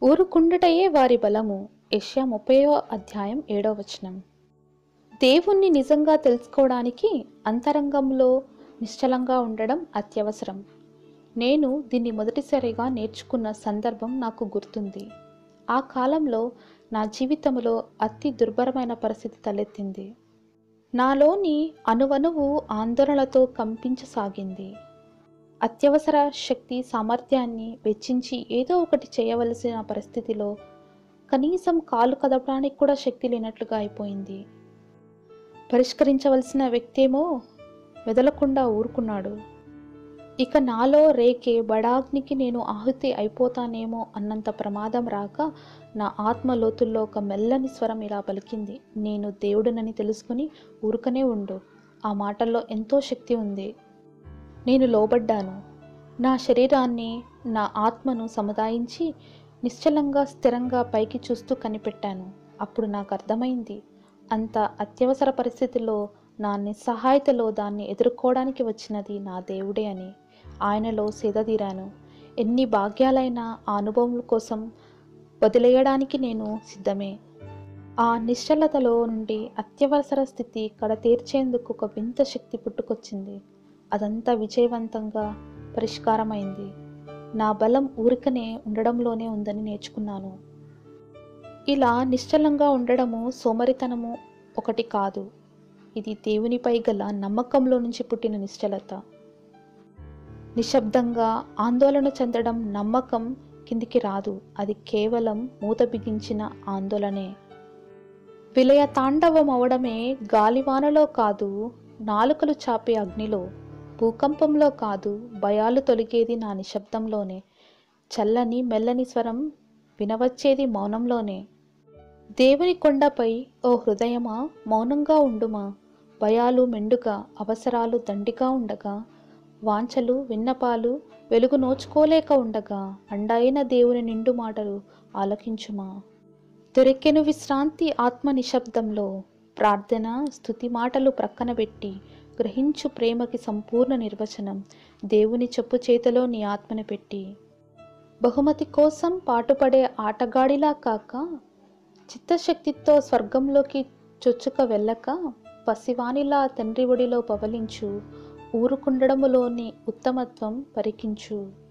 ఊరుకుండుటయే వారి బలము. యెషయా 30వ అధ్యాయం 7వ వచనం. దేవుణ్ణి నిజంగా తెలుసుకోవడానికి అంతరంగంలో నిశ్చలంగా ఉండడం అత్యవసరం. నేను దీన్ని మొదటిసారిగా నేర్చుకున్న సందర్భం నాకు గుర్తుంది. ఆ కాలంలో నా జీవితంలో అతి దుర్భరమైన పరిస్థితి తలెత్తింది. నాలోని అణువణువు ఆందోళనలతో కంపించసాగింది. అత్యవసర శక్తి సామర్థ్యాన్ని వెచ్చించి ఏదో ఒకటి చేయవలసిన పరిస్థితిలో కనీసం కాలు కదపడానికి కూడా శక్తి లేనట్లుగా అయిపోయింది. పరిష్కరించవలసిన వ్యక్తేమో మెదలకుండా ఊరుకున్నాడు. ఇక నాలో రేకే బడాగ్నికి నేను ఆహుతి అయిపోతానేమో అన్నంత ప్రమాదం రాక నా ఆత్మ లోతుల్లో ఒక మెల్లని స్వరం ఇలా పలికింది, నేను దేవుడినని తెలుసుకుని ఊరుకనే ఉండు. ఆ మాటల్లో ఎంతో శక్తి ఉంది. నేను లోబడ్డాను. నా శరీరాన్ని, నా ఆత్మను సముదాయించి నిశ్చలంగా స్థిరంగా పైకి చూస్తూ కనిపెట్టాను. అప్పుడు నాకు అర్థమైంది, అంత అత్యవసర పరిస్థితిలో నా నిస్సహాయతలో దాన్ని ఎదుర్కోవడానికి వచ్చినది నా దేవుడే అని. ఆయనలో సేదతీరాను. ఎన్ని భాగ్యాలైనా ఆ అనుభవం కోసం వదిలేయడానికి నేను సిద్ధమే. ఆ నిశ్చలతలో నుండి అత్యవసర స్థితి కడతీర్చేందుకు ఒక వింత శక్తి పుట్టుకొచ్చింది. అదంతా విజయవంతంగా పరిష్కారమైంది. నా బలం ఊరికనే ఉండడంలోనే ఉందని నేర్చుకున్నాను. ఇలా నిశ్చలంగా ఉండడము సోమరితనము ఒకటి కాదు. ఇది దేవునిపై గల నమ్మకంలో నుంచి పుట్టిన నిశ్చలత. నిశ్శబ్దంగా ఆందోళన చెందడం నమ్మకం కిందికి రాదు. అది కేవలం మూత బిగించిన ఆందోళనే. విలయ తాండవం అవడమే గాలివానలో కాదు, నాలుకలు చాపే అగ్నిలో, భూకంపంలో కాదు, భయాలు తొలగేది నా నిశ్శబ్దంలోనే. చల్లని మెల్లని స్వరం వినవచ్చేది మౌనంలోనే. దేవుని కొండపై ఓ హృదయమా మౌనంగా ఉండుమా. భయాలు మెండుగా, అవసరాలు దండిగా ఉండగా, వాంఛలు విన్నపాలు వెలుగు నోచుకోలేక ఉండగా, అండైన దేవుని నిండు మాటలు ఆలకించుమా. దొరికెను విశ్రాంతి ఆత్మ నిశ్శబ్దంలో. ప్రార్థన స్తుతి మాటలు ప్రక్కన పెట్టి గ్రహించు ప్రేమకి సంపూర్ణ నిర్వచనం. దేవుని చెప్పు చేతిలో నీ ఆత్మను పెట్టి బహుమతి కోసం పాటుపడే ఆటగాడిలా కాక, చిత్తశక్తితో స్వర్గంలోకి చొచ్చుక వెళ్ళక, పసివానిలా తండ్రి ఒడిలో పవలించు. ఊరుకుండడములోని ఉత్తమత్వం పరికించు.